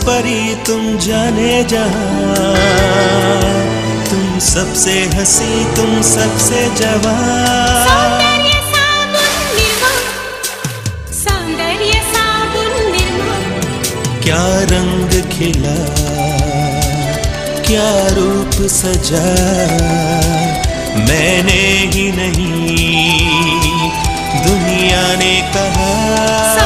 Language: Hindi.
परी तुम जाने जहां, तुम सबसे हंसी तुम सबसे जवान। क्या रंग खिला क्या रूप सजा, मैंने ही नहीं दुनिया ने कहा।